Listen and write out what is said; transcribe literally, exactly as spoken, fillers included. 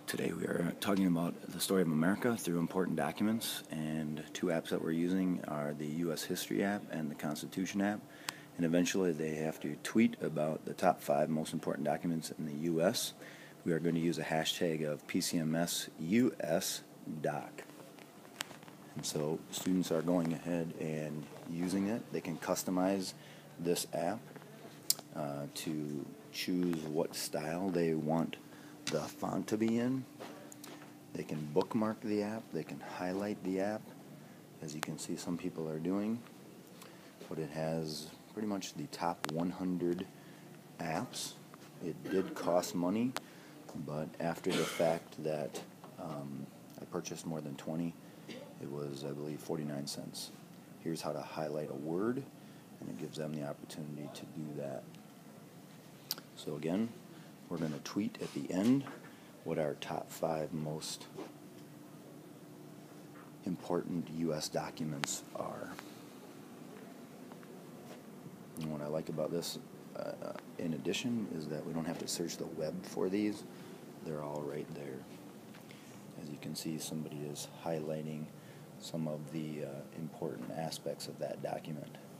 Today we are talking about the story of America through important documents, and two apps that we're using are the U S History app and the Constitution app, and eventually they have to tweet about the top five most important documents in the U S We are going to use a hashtag of P C M S U S doc. And so students are going ahead and using it. They can customize this app uh, to choose what style they want the font to be in. They can bookmark the app, they can highlight the app, as you can see some people are doing. But it has pretty much the top one hundred apps. It did cost money, but after the fact that um, I purchased more than twenty, it was, I believe, forty-nine cents. Here's how to highlight a word, and it gives them the opportunity to do that. So again, we're going to tweet at the end what our top five most important U S documents are. And what I like about this, uh, in addition, is that we don't have to search the web for these. They're all right there. As you can see, somebody is highlighting some of the uh, important aspects of that document.